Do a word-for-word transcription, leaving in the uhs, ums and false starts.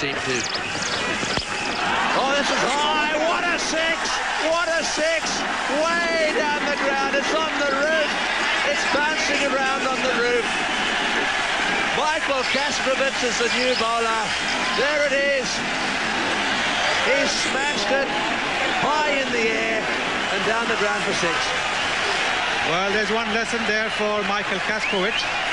Seem to. Oh, this is high. What a six! What a six! Way down the ground. It's on the roof. It's bouncing around on the roof. Michael Kasprowicz is the new bowler. There it is. He smashed it high in the air and down the ground for six. Well, there's one lesson there for Michael Kasprowicz.